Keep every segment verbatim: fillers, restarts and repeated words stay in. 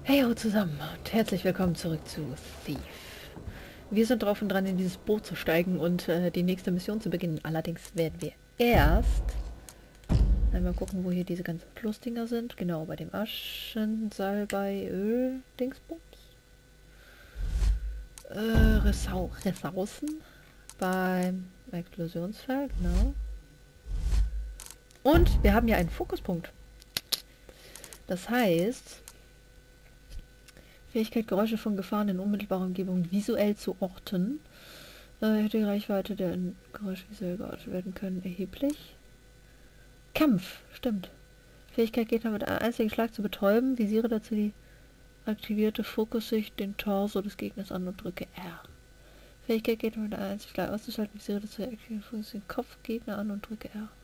Hey ho zusammen und herzlich willkommen zurück zu Thief. Wir sind drauf und dran, in dieses Boot zu steigen und äh, die nächste Mission zu beginnen. Allerdings werden wir erst einmal gucken, wo hier diese ganzen Plusdinger sind. Genau, bei dem Aschensalbei Öl Dingsbums. Äh, Ressau Ressourcen beim Explosionsfeld, genau. Und wir haben ja einen Fokuspunkt. Das heißt, Fähigkeit, Geräusche von Gefahren in unmittelbarer Umgebung visuell zu orten. Äh, die Reichweite der Geräusche visuell geortet werden können erheblich. Kampf, stimmt. Fähigkeit, Gegner mit einem einzigen Schlag zu betäuben. Visiere dazu die aktivierte Fokussicht, den Torso des Gegners an und drücke R. Fähigkeit, Gegner mit einem einzigen Schlag auszuschalten. Visiere dazu die aktivierte Fokussicht, den Kopf Gegner an und drücke R.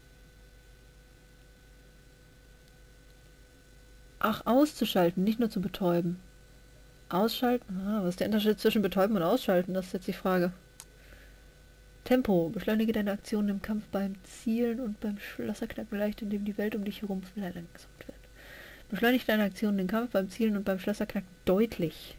Ach, auszuschalten, nicht nur zu betäuben. Ausschalten? Ah, was ist der Unterschied zwischen betäuben und ausschalten? Das ist jetzt die Frage. Tempo. Beschleunige deine Aktionen im Kampf beim Zielen und beim Schlösserknacken leicht, indem die Welt um dich herum verlangsamt wird. Beschleunige deine Aktionen im Kampf beim Zielen und beim Schlösserknacken deutlich.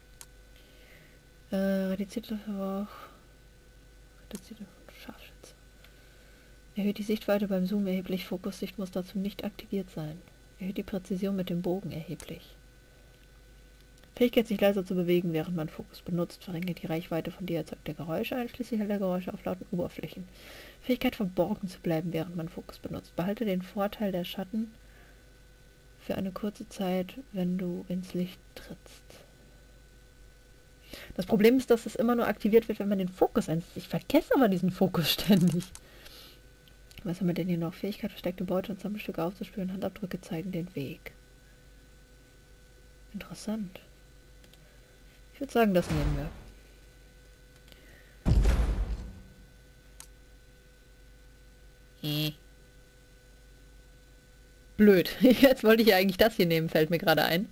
Äh, reduzierte Verbrauch. Reduzierte Scharfschütze. Erhöht die Sichtweite beim Zoom erheblich. Fokussicht muss dazu nicht aktiviert sein. Erhöht die Präzision mit dem Bogen erheblich. Fähigkeit, sich leiser zu bewegen, während man Fokus benutzt, verringert die Reichweite von dir erzeugter Geräusche, einschließlich heller Geräusche auf lauten Oberflächen. Fähigkeit, verborgen zu bleiben, während man Fokus benutzt. Behalte den Vorteil der Schatten für eine kurze Zeit, wenn du ins Licht trittst. Das Problem ist, dass es immer nur aktiviert wird, wenn man den Fokus einsetzt. Ich vergesse aber diesen Fokus ständig. Was haben wir denn hier noch? Fähigkeit, versteckte Beute und Sammelstücke aufzuspüren. Handabdrücke zeigen den Weg. Interessant. Ich würde sagen, das nehmen wir. Hm. Blöd. Jetzt wollte ich ja eigentlich das hier nehmen, fällt mir gerade ein.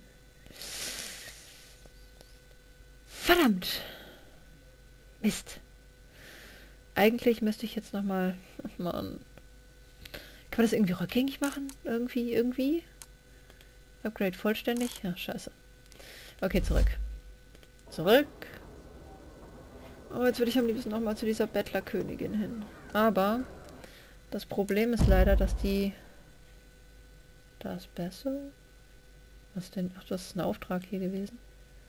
Verdammt. Mist. Eigentlich müsste ich jetzt nochmal... Mann. Kann man das irgendwie rückgängig machen? Irgendwie, irgendwie? Upgrade vollständig? Ja, scheiße. Okay, zurück. Zurück. Oh, jetzt würde ich am liebsten nochmal zu dieser Bettlerkönigin hin. Aber das Problem ist leider, dass die... Da ist besser. Was denn? Ach, das ist ein Auftrag hier gewesen.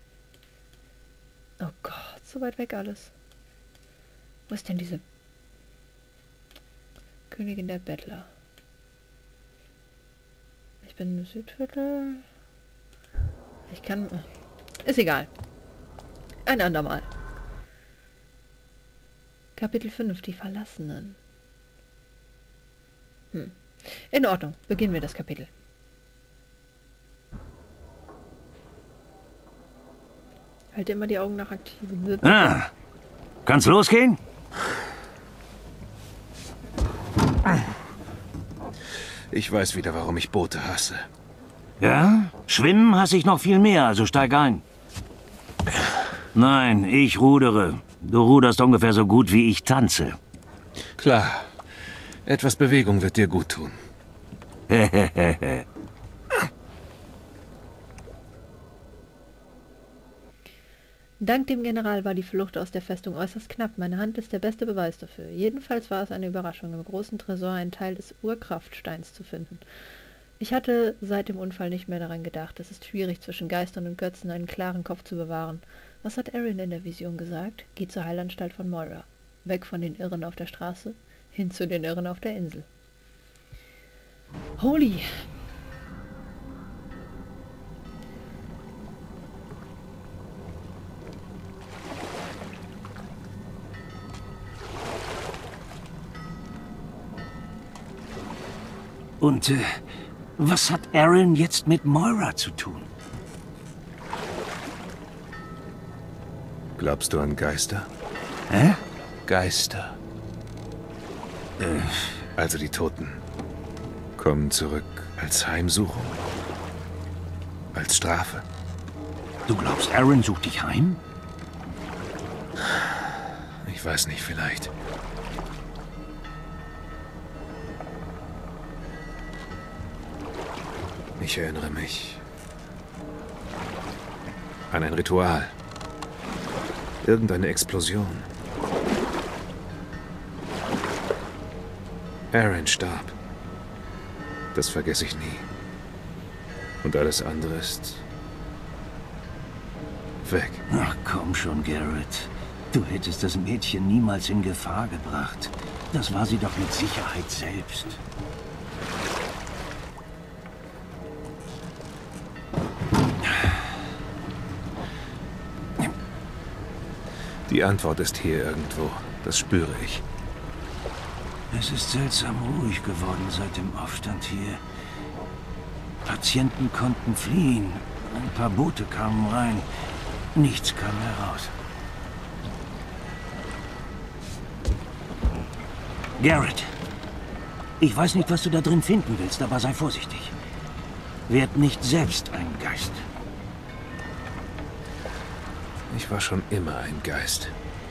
Oh Gott, so weit weg alles. Wo ist denn diese Königin der Bettler? Ich bin im Südviertel. Ich kann... Ist egal. Ein andermal. Kapitel fünf, die Verlassenen. Hm. In Ordnung. Beginnen wir das Kapitel. Halte immer die Augen nach aktiven. Ah, kann's losgehen? Ich weiß wieder, warum ich Boote hasse. Ja? Schwimmen hasse ich noch viel mehr, also steig ein. Nein, ich rudere. Du ruderst ungefähr so gut, wie ich tanze. Klar. Etwas Bewegung wird dir gut tun. Hehehehe. Dank dem General war die Flucht aus der Festung äußerst knapp. Meine Hand ist der beste Beweis dafür. Jedenfalls war es eine Überraschung, im großen Tresor einen Teil des Urkraftsteins zu finden. Ich hatte seit dem Unfall nicht mehr daran gedacht. Es ist schwierig, zwischen Geistern und Götzen einen klaren Kopf zu bewahren. Was hat Erin in der Vision gesagt? Geh zur Heilanstalt von Moira. Weg von den Irren auf der Straße, hin zu den Irren auf der Insel. Holy! Und äh, was hat Erin jetzt mit Moira zu tun? Glaubst du an Geister? Hä? Geister. Äh, Also die Toten kommen zurück als Heimsuchung. Als Strafe. du glaubst, Erin sucht dich heim? Ich weiß nicht, vielleicht. Ich erinnere mich. An ein Ritual. Irgendeine Explosion. Aaron starb. Das vergesse ich nie. Und alles andere ist... weg. Ach komm schon, Garrett. Du hättest das Mädchen niemals in Gefahr gebracht. Das war sie doch mit Sicherheit selbst. Die Antwort ist hier irgendwo. Das spüre ich. Es ist seltsam ruhig geworden seit dem Aufstand hier. Patienten konnten fliehen. Ein paar Boote kamen rein. Nichts kam heraus. Garrett, ich weiß nicht, was du da drin finden willst, aber sei vorsichtig. Werd nicht selbst ein Geist. Ich war schon immer ein Geist.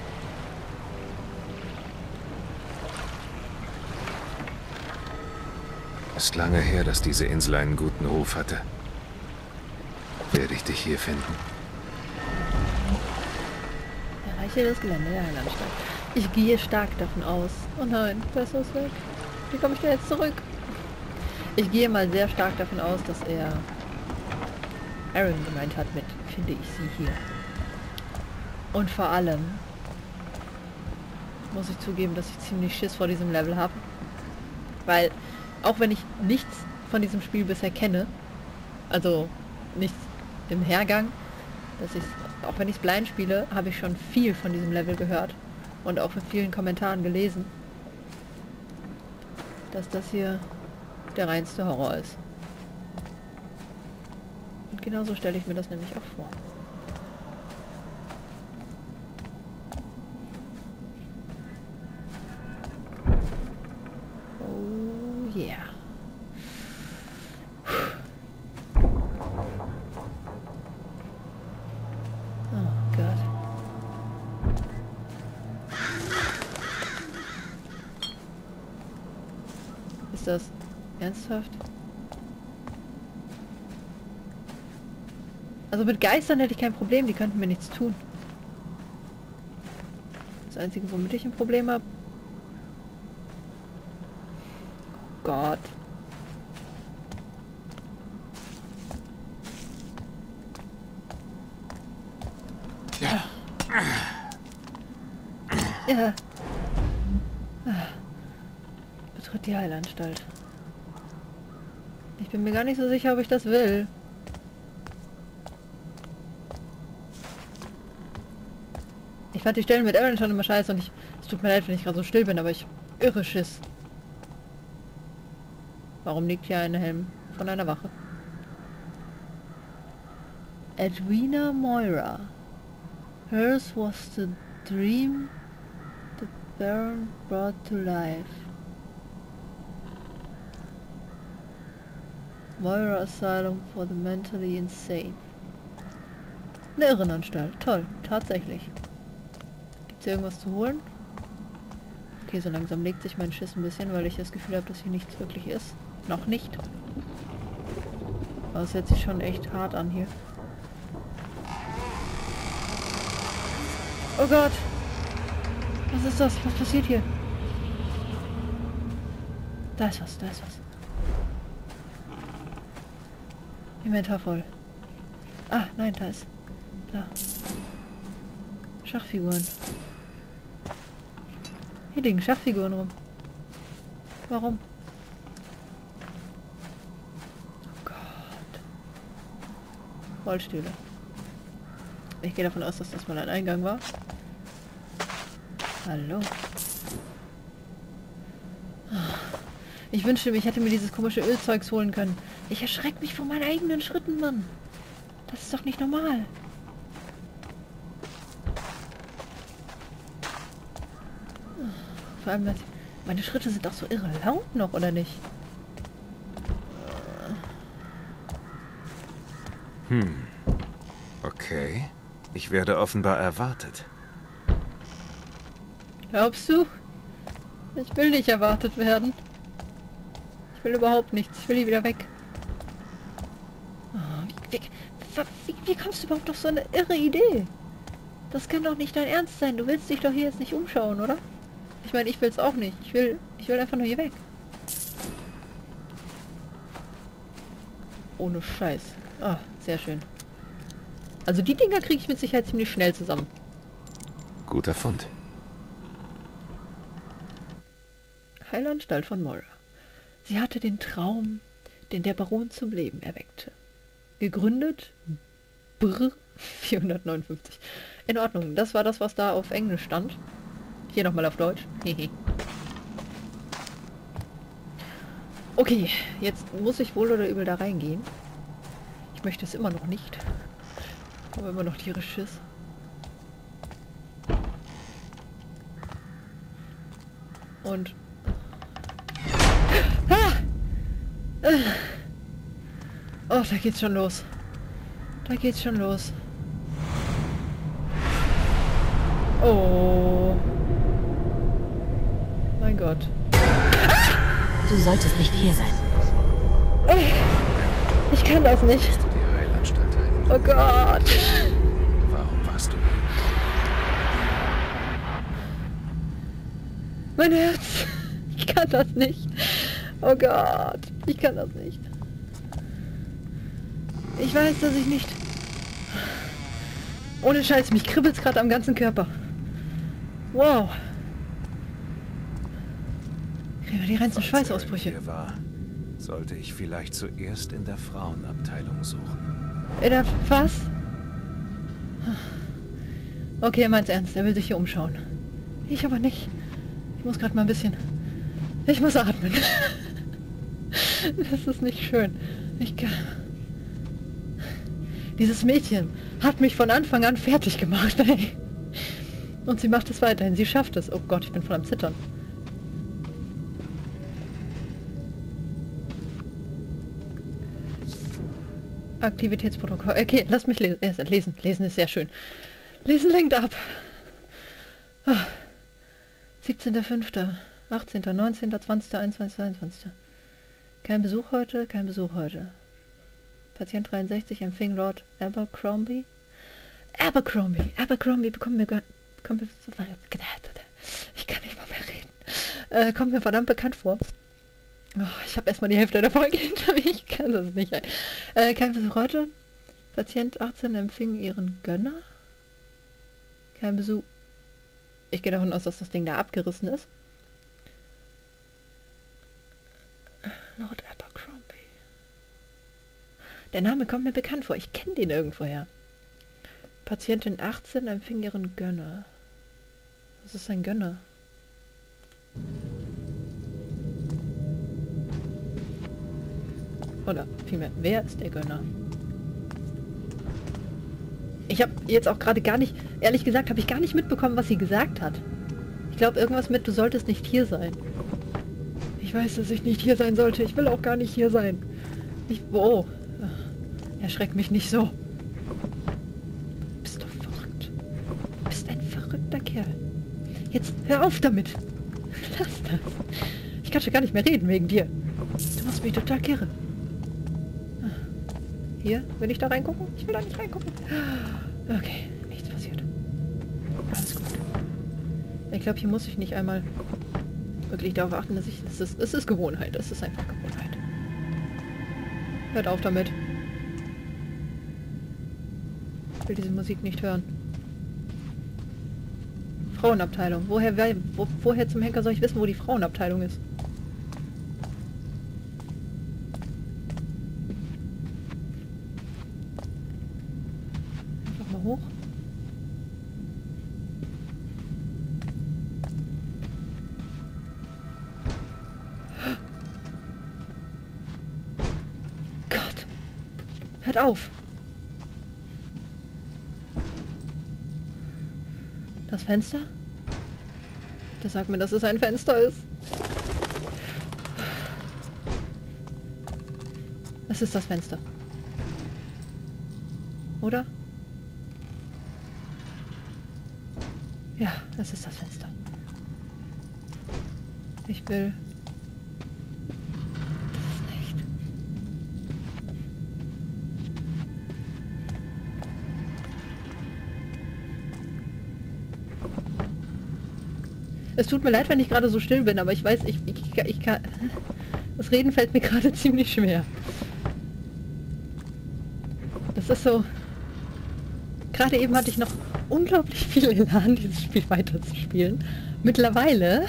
Ist lange her, dass diese Insel einen guten Ruf hatte. Werde ich dich hier finden? Erreiche das Gelände der Heilanstalt. Ich gehe stark davon aus. Oh nein, das ist weg. Wie komme ich da jetzt zurück? Ich gehe mal sehr stark davon aus, dass er Aaron gemeint hat mit finde ich sie hier. Und vor allem muss ich zugeben, dass ich ziemlich Schiss vor diesem Level habe. Weil, auch wenn ich nichts von diesem Spiel bisher kenne, also nichts im Hergang, dass ich, auch wenn ich es blind spiele, habe ich schon viel von diesem Level gehört und auch in vielen Kommentaren gelesen, dass das hier der reinste Horror ist. Und genauso stelle ich mir das nämlich auch vor. Oh yeah. Oh Gott. Ist das ernsthaft? Also mit Geistern hätte ich kein Problem, die könnten mir nichts tun. Das Einzige, womit ich ein Problem habe... Oh Gott. Ja. Ja. Betritt die Heilanstalt. Ich bin mir gar nicht so sicher, ob ich das will. Ich fand die Stellen mit Aaron schon immer scheiße und ich... Es tut mir leid, wenn ich gerade so still bin, aber ich... Irre Schiss. Warum liegt hier ein Helm von einer Wache? Edwina Moira. Hers was the dream the Baron brought to life. Moira Asylum for the mentally insane. Eine Irrenanstalt. Toll. Tatsächlich. Gibt's hier irgendwas zu holen? Okay, so langsam legt sich mein Schiss ein bisschen, weil ich das Gefühl habe, dass hier nichts wirklich ist. Noch nicht. Aber es hört sich schon echt hart an hier. Oh Gott! Was ist das? Was passiert hier? Da ist was, da ist was. Inventar voll. Ah, nein, da ist... Da. Schachfiguren. Hier liegen Schachfiguren rum. Warum? Oh Gott. Rollstühle. Ich gehe davon aus, dass das mal ein Eingang war. Hallo. Ich wünschte, ich hätte mir dieses komische Ölzeugs holen können. Ich erschrecke mich vor meinen eigenen Schritten, Mann. Das ist doch nicht normal. Vor allem, meine Schritte sind doch so irre laut noch, oder nicht? Hm. Okay. Ich werde offenbar erwartet. Glaubst du? Ich will nicht erwartet werden. Ich will überhaupt nichts. Ich will hier wieder weg. Oh, Wie, wie, wie kommst du überhaupt auf so eine irre Idee? Das kann doch nicht dein Ernst sein. Du willst dich doch hier jetzt nicht umschauen, oder? Ich meine, ich will es auch nicht. Ich will, ich will einfach nur hier weg. Ohne Scheiß. Ah, sehr schön. Also die Dinger kriege ich mit Sicherheit ziemlich schnell zusammen. Guter Fund. Heilanstalt von Moira. Sie hatte den Traum, den der Baron zum Leben erweckte. Gegründet Brr vierhundertneunundfünfzig. In Ordnung, das war das, was da auf Englisch stand. Hier nochmal auf Deutsch. Okay, jetzt muss ich wohl oder übel da reingehen. Ich möchte es immer noch nicht. Aber immer noch tierisch Schiss. Und... Ah! Oh, da geht's schon los. Da geht's schon los. Oh. Mein Gott. Du solltest nicht hier sein. Ich kann das nicht. Hast du die Heilanstalt ein? Oh Gott. Warum warst du hier? Mein Herz. Ich kann das nicht. Oh Gott. Ich kann das nicht. Ich weiß, dass ich nicht... Ohne Scheiß, mich kribbelt's gerade am ganzen Körper. Wow. Kriegen wir die reinsten Schweißausbrüche. Hier war, sollte ich vielleicht zuerst in der Frauenabteilung suchen. In der... Was? Okay, er meint's ernst. Er will sich hier umschauen. Ich aber nicht. Ich muss gerade mal ein bisschen... Ich muss atmen. Das ist nicht schön. Ich kann... Dieses Mädchen hat mich von Anfang an fertig gemacht, ey. Und sie macht es weiterhin. Sie schafft es. Oh Gott, ich bin voll am Zittern. Aktivitätsprotokoll. Okay, lass mich lesen. Lesen, lesen ist sehr schön. Lesen lenkt ab. Ah. siebzehnter fünfter achtzehnter neunzehnter zwanzigster einundzwanzigster zweiundzwanzigster Kein Besuch heute, kein Besuch heute. Patient dreiundsechzig empfing Lord Abercrombie. Abercrombie, Abercrombie bekommt mir... Bekommt mir ich kann nicht mal mehr reden. Äh, kommt mir verdammt bekannt vor. Oh, ich habe erstmal die Hälfte der Folge hinter mir. Ich kann das nicht. Äh, kein Besuch heute. Patient achtzehn empfing ihren Gönner. Kein Besuch... Ich gehe davon aus, dass das Ding da abgerissen ist. Lord Abercrombie. Der Name kommt mir bekannt vor. Ich kenne den irgendwoher. Patientin achtzehn empfing ihren Gönner. Was ist ein Gönner? Oder vielmehr, wer ist der Gönner? Ich habe jetzt auch gerade gar nicht, ehrlich gesagt, habe ich gar nicht mitbekommen, was sie gesagt hat. Ich glaube, irgendwas mit, du solltest nicht hier sein. Ich weiß, dass ich nicht hier sein sollte. Ich will auch gar nicht hier sein. Ich, oh. Erschreck mich nicht so. Du bist doch verrückt. Du bist ein verrückter Kerl. Jetzt hör auf damit. Lass das. Ich kann schon gar nicht mehr reden wegen dir. Du machst mich total kirre. Hier, will ich da reingucken? Ich will da nicht reingucken. Okay, nichts passiert. Alles gut. Ich glaube, hier muss ich nicht einmal wirklich darauf achten, dass ich... Es ist, es ist Gewohnheit. Es ist einfach Gewohnheit. Hört auf damit. Ich will diese Musik nicht hören. Frauenabteilung. Woher, wer, wo, woher zum Henker soll ich wissen, wo die Frauenabteilung ist? Einfach mal hoch. Gott. Hört auf. Das Fenster? Der sagt mir, dass es ein Fenster ist. Es ist das Fenster. Oder? Ja, es ist das Fenster. Ich will... Das ist nicht. Es tut mir leid, wenn ich gerade so still bin, aber ich weiß, ich, ich, ich kann... Das Reden fällt mir gerade ziemlich schwer. Das ist so... Gerade eben hatte ich noch unglaublich viel Elan, dieses Spiel weiterzuspielen. Mittlerweile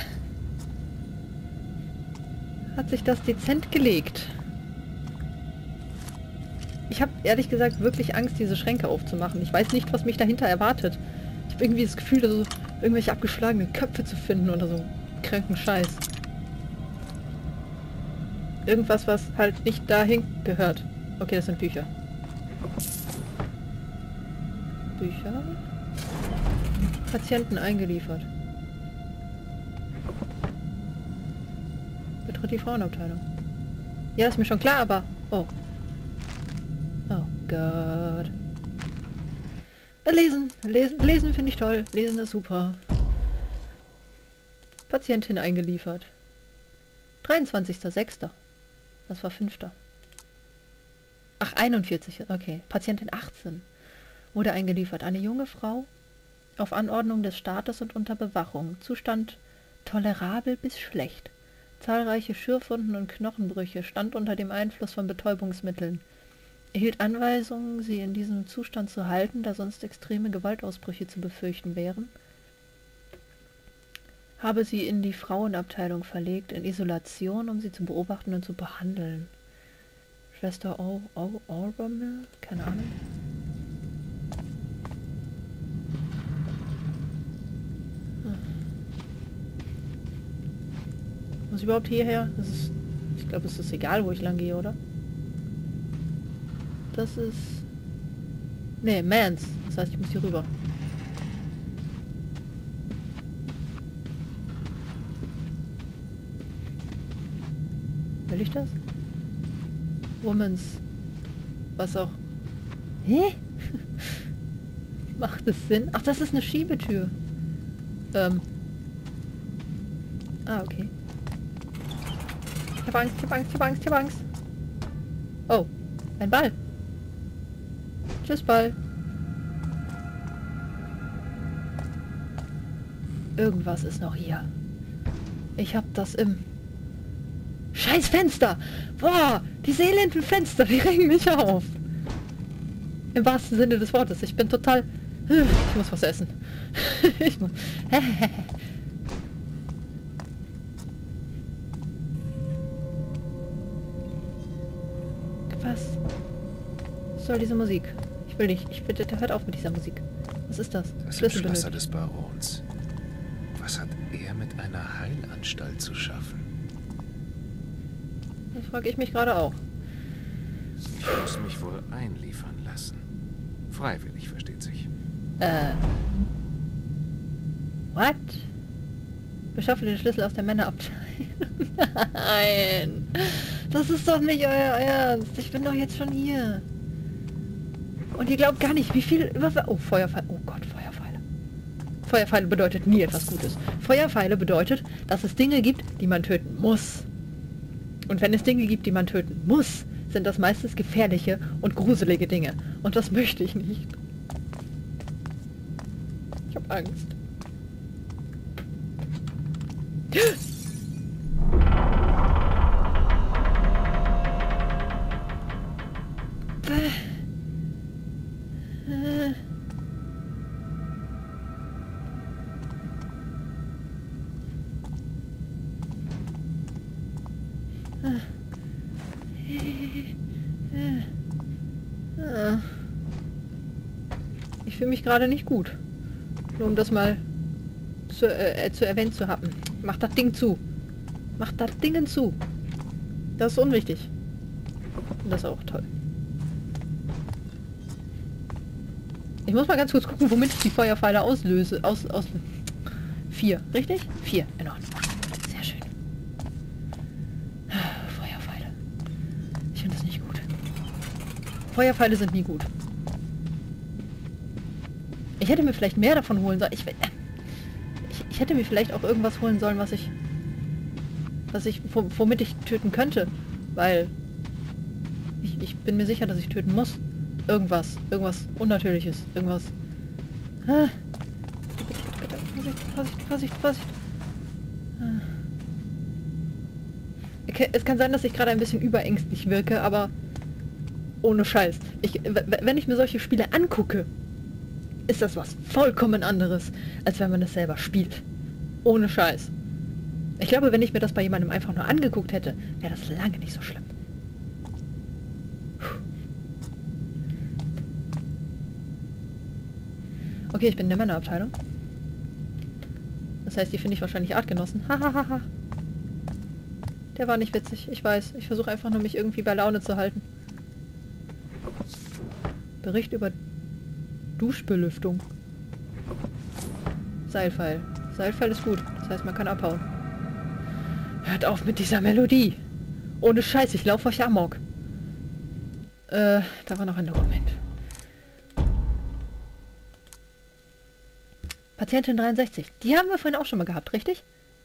hat sich das dezent gelegt. Ich habe ehrlich gesagt wirklich Angst, diese Schränke aufzumachen. Ich weiß nicht, was mich dahinter erwartet. Ich habe irgendwie das Gefühl, so irgendwelche abgeschlagenen Köpfe zu finden oder so kranken Scheiß. Irgendwas, was halt nicht dahin gehört. Okay, das sind Bücher. Bücher? Patienten eingeliefert. Betritt die Frauenabteilung. Ja, ist mir schon klar, aber... Oh. Oh Gott. Lesen. Lesen, lesen finde ich toll. Lesen ist super. Patientin eingeliefert. dreiundzwanzigster sechster Das war fünfter Ach, einundvierzig Okay. Patientin achtzehn wurde eingeliefert. Eine junge Frau auf Anordnung des Staates und unter Bewachung. Zustand tolerabel bis schlecht. Zahlreiche Schürfwunden und Knochenbrüche. Stand unter dem Einfluss von Betäubungsmitteln. Erhielt Anweisungen, sie in diesem Zustand zu halten, da sonst extreme Gewaltausbrüche zu befürchten wären. Habe sie in die Frauenabteilung verlegt, in Isolation, um sie zu beobachten und zu behandeln. Schwester Obermill? Keine Ahnung. Hm. Muss ich überhaupt hierher? Das ist, ich glaube, es ist egal, wo ich lang gehe, oder? Das ist... Ne, Mans. Das heißt, ich muss hier rüber. Will ich das? Womans. Was auch. Hä? Macht es Sinn? Ach, das ist eine Schiebetür. Ähm. Ah, okay. Ich hab Angst, ich hab Angst, ich hab Angst, ich hab Angst. Oh, ein Ball. Tschüss, Ball. Irgendwas ist noch hier. Ich hab das im... Scheiß Fenster! Boah, diese elenden Fenster, die regen mich auf. Im wahrsten Sinne des Wortes. Ich bin total... Ich muss was essen. Ich muss... Was soll diese Musik? Ich will nicht. Ich bitte, hört auf mit dieser Musik. Was ist das? Das ist Schlösser des Barons. Was hat er mit einer Heilanstalt zu schaffen? Das frage ich mich gerade auch. Ich muss mich wohl einliefern lassen. Freiwillig, versteht sich. Äh. What? Beschaffe den Schlüssel aus der Männerabteilung. Nein. Das ist doch nicht euer Ernst. Ich bin doch jetzt schon hier. Und ihr glaubt gar nicht, wie viel... Oh, Feuerpfeile. Oh Gott, Feuerpfeile. Feuerpfeile bedeutet nie etwas Gutes. Feuerpfeile bedeutet, dass es Dinge gibt, die man töten muss. Und wenn es Dinge gibt, die man töten muss, sind das meistens gefährliche und gruselige Dinge. Und das möchte ich nicht. Ich habe Angst. Ich fühle mich gerade nicht gut. Nur um das mal zu, äh, zu erwähnt zu haben. Mach das Ding zu. Mach das Ding zu. Das ist unwichtig. Und das ist auch toll. Ich muss mal ganz kurz gucken, womit ich die Feuerpfeile auslöse. Aus, aus... Vier, richtig? Vier, in Ordnung. Sehr schön. Feuerpfeile. Ich finde das nicht gut. Feuerpfeile sind nie gut. Ich hätte mir vielleicht mehr davon holen sollen. Ich, ich, ich hätte mir vielleicht auch irgendwas holen sollen, was ich... Was ich... Womit ich töten könnte. Weil... Ich, ich bin mir sicher, dass ich töten muss. Irgendwas. Irgendwas Unnatürliches. Irgendwas... Ah. Bitte, bitte, bitte. Vorsicht, Vorsicht, Vorsicht, Vorsicht. Es kann sein, dass ich gerade ein bisschen überängstlich wirke, aber ohne Scheiß. Ich, wenn ich mir solche Spiele angucke, ist das was vollkommen anderes, als wenn man es selber spielt. Ohne Scheiß. Ich glaube, wenn ich mir das bei jemandem einfach nur angeguckt hätte, wäre das lange nicht so schlimm. Okay, ich bin in der Männerabteilung. Das heißt, die finde ich wahrscheinlich Artgenossen. Hahaha. Der war nicht witzig, ich weiß. Ich versuche einfach nur, mich irgendwie bei Laune zu halten. Bericht über Duschbelüftung. Seilpfeil. Seilpfeil ist gut. Das heißt, man kann abhauen. Hört auf mit dieser Melodie. Ohne Scheiß, ich laufe euch amok. Äh, da war noch ein Dokument. Patientin dreiundsechzig. Die haben wir vorhin auch schon mal gehabt, richtig?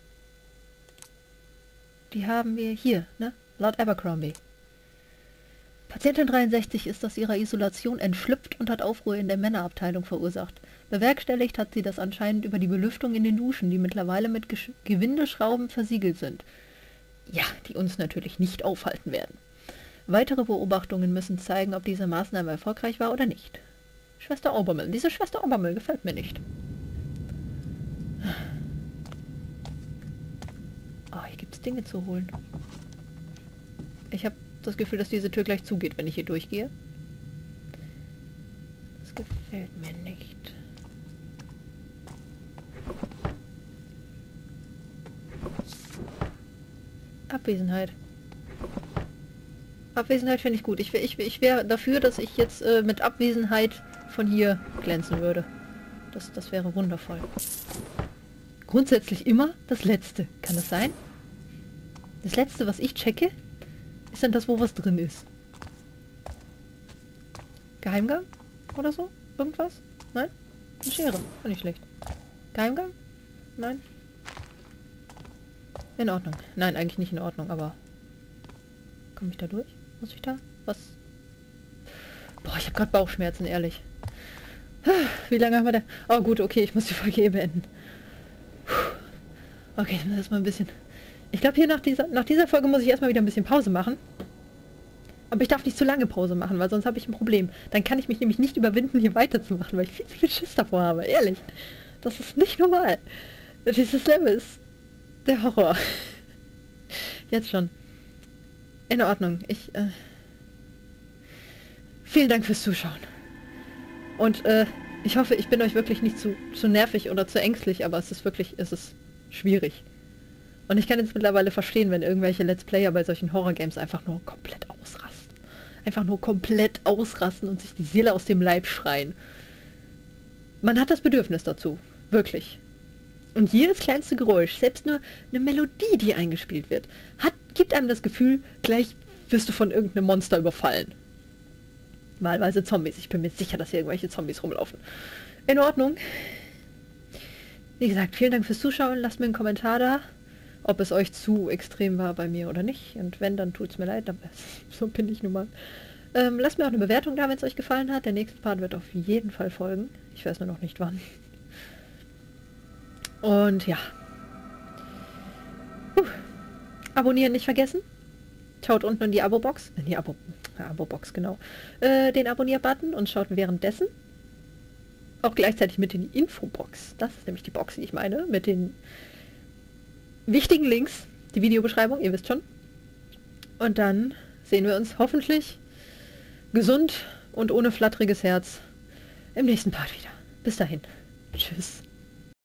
Die haben wir hier, ne? Laut Abercrombie. Patientin dreiundsechzig ist aus ihrer Isolation entschlüpft und hat Aufruhr in der Männerabteilung verursacht. Bewerkstelligt hat sie das anscheinend über die Belüftung in den Duschen, die mittlerweile mit Gesch Gewindeschrauben versiegelt sind. Ja, die uns natürlich nicht aufhalten werden. Weitere Beobachtungen müssen zeigen, ob diese Maßnahme erfolgreich war oder nicht. Schwester Obermüll. Diese Schwester Obermüll gefällt mir nicht. Oh, hier gibt es Dinge zu holen. Ich habe das Gefühl, dass diese Tür gleich zugeht, wenn ich hier durchgehe. Das gefällt mir nicht. Abwesenheit. Abwesenheit finde ich gut. Ich, ich, ich wäre dafür, dass ich jetzt äh, mit Abwesenheit von hier glänzen würde. Das, das wäre wundervoll. Grundsätzlich immer das Letzte. Kann das sein? Das Letzte, was ich checke, ist dann das, wo was drin ist. Geheimgang? Oder so? Irgendwas? Nein? Eine Schere. War nicht schlecht. Geheimgang? Nein? In Ordnung. Nein, eigentlich nicht in Ordnung, aber... Komme ich da durch? Muss ich da? Was? Boah, ich habe gerade Bauchschmerzen, ehrlich. Wie lange haben wir denn? Oh gut, okay, ich muss die Folge eh beenden. Okay, ich muss erstmal ein bisschen... Ich glaube, hier nach dieser, nach dieser Folge muss ich erstmal wieder ein bisschen Pause machen. Aber ich darf nicht zu lange Pause machen, weil sonst habe ich ein Problem. Dann kann ich mich nämlich nicht überwinden, hier weiterzumachen, weil ich viel zu viel Schiss davor habe. Ehrlich. Das ist nicht normal. Dieses Level ist der Horror. Jetzt schon. In Ordnung. Ich, äh... Vielen Dank fürs Zuschauen. Und, äh, ich hoffe, ich bin euch wirklich nicht zu, zu nervig oder zu ängstlich, aber es ist wirklich, es ist schwierig. Und ich kann jetzt mittlerweile verstehen, wenn irgendwelche Let's Player bei solchen Horror-Games einfach nur komplett ausrasten. Einfach nur komplett ausrasten und sich die Seele aus dem Leib schreien. Man hat das Bedürfnis dazu. Wirklich. Und jedes kleinste Geräusch, selbst nur eine Melodie, die eingespielt wird, hat, gibt einem das Gefühl, gleich wirst du von irgendeinem Monster überfallen. Wahlweise Zombies. Ich bin mir sicher, dass hier irgendwelche Zombies rumlaufen. In Ordnung. Wie gesagt, vielen Dank fürs Zuschauen. Lasst mir einen Kommentar da, ob es euch zu extrem war bei mir oder nicht. Und wenn, dann tut es mir leid. Aber so bin ich nun mal. Ähm, lasst mir auch eine Bewertung da, wenn es euch gefallen hat. Der nächste Part wird auf jeden Fall folgen. Ich weiß nur noch nicht wann. Und ja. Puh. Abonnieren nicht vergessen. Schaut unten in die Abo-Box. In die Abo... Abo-Box, genau. Äh, den Abonnier-Button und schaut währenddessen auch gleichzeitig mit in die Infobox. Das ist nämlich die Box, die ich meine. Mit den wichtigen Links. Die Videobeschreibung, ihr wisst schon. Und dann sehen wir uns hoffentlich gesund und ohne flatteriges Herz im nächsten Part wieder. Bis dahin. Tschüss.